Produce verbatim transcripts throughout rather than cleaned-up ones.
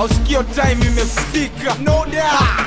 ausikio time imefika. No doubt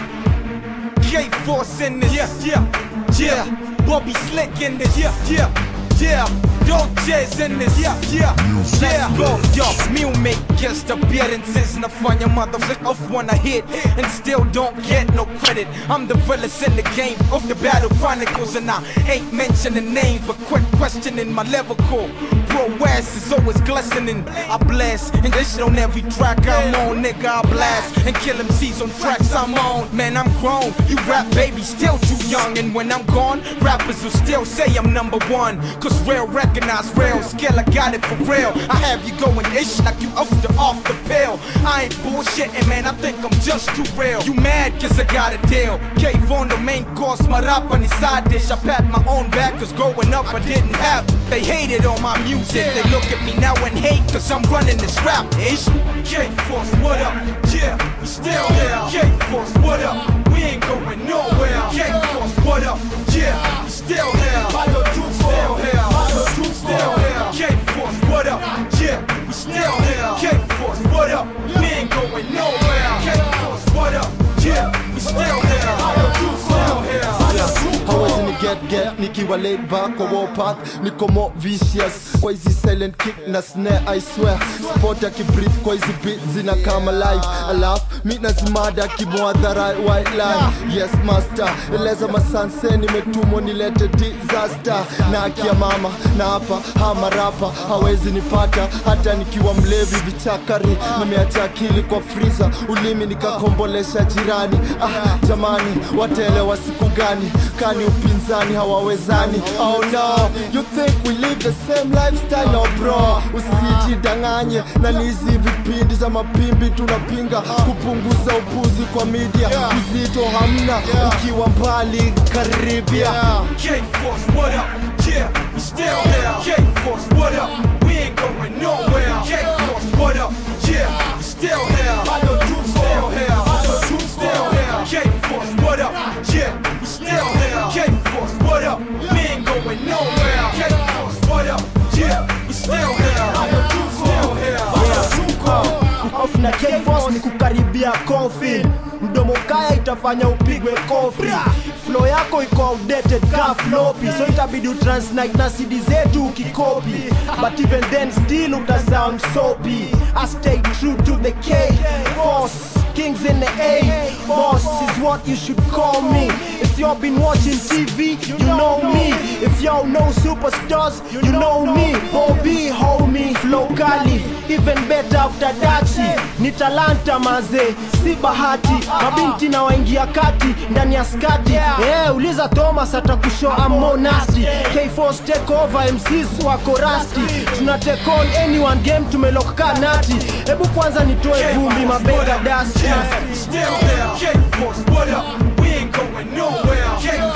K-Force in this, yeah, yeah, yeah. Bobby Slick in this, yeah, yeah, yeah. Dolce's in this, yeah, yeah, yeah. Go, yo, me make guest appearances. Nafanya motherfucker off wanna hit and still don't get no credit. I'm the realest in the game of the Battle Chronicles, and I ain't mentioning names, but quit questioning my level core. Bro, ass is always glistening. I blast and this shit on every track I'm on, nigga. I blast and kill M Cs on tracks I'm on. Man, I'm grown. You rap baby still too young, and when I'm gone, rappers will still say I'm number one. Cause real recognize real skill, I got it for real. I have you going ish like you off the off the pill. I ain't bullshitting, man, I think I'm just too real. You mad cause I got a deal. Cave on the main course, my rap on the side dish. I pat my own back cause growing up I didn't have. They hated on my music. They look at me now and hate cause I'm running this rap ish. K-Force, what up? Yeah, we still here. K-Force, what up? We ain't going nowhere. K-Force, what up? Yeah, we still here. Follow through, still here. Follow through, still here. K-Force, what up? Yeah, we still here. K-Force, what up? We ain't going nowhere. K-Force, what up? Yeah, we still here. Follow through, still here. Hawezi ni get get, nikiwa laid back kwa warpath. Niko more vicious, kwa hizi silent kick na snare I swear. Sport ya kibreathe kwa hizi beat zina kama live. Alafu, mi nazimada kibwadhara white line. Yes master, eleza masanse nimetumwa nilete disaster. Na akia mama, na hapa, hama rapa. Hawezi nipata, hata nikiwa mlevi vichakari. Nimeacha akili kwa freezer, ulimi nikakombolesha jirani. Ah, jamani, watelewa siku gani? Kani upinzani hawawezani. Oh no, you think we live the same lifestyle? No bro, usijidanganye na nizi vipindi za mapimbi. Tunapinga kupunguza upuzi kwa media. Uzito hamna, ukiwa mbali karibia. K-Force, what up? Yeah, we still here. K-Force, what up? We ain't going nowhere. K-Force, what up? Yeah, we still here. Follow through, still here. Follow through, still here. K-Force, what up? Yeah, we still here. K-Force, what up? We ain't going nowhere. K-Force, what up? Yeah, we still here. Follow through, still here. Follow through, off na K-Force ni kukaribia coffin. Mdomo kaya itafanya upigwe kofi. Flow yako iko outdated ka floppy, so itabidi utransnight na C D zetu ukikopi. But even then still uta sound soapy. I stay true to the K-Force. Kings in the A, boss is what you should call me. If y'all been watching T V, you know me. If y'all know superstars, you know me. Bobby, homie, flow kali, even better after Dachi. Ni talanta maze, si bahati. Mabinti na waingia kati, ndani ya skati. Yeah, uliza Thomas atakushow I'm more nasty. K-Force take over, M Cs wako rusty. Tuna take on anyone, game tumelock kanati. Ebu kwanza nitoe vumbi, mabega dust. still here. K-Force, what up? We ain't going nowhere. K-Force.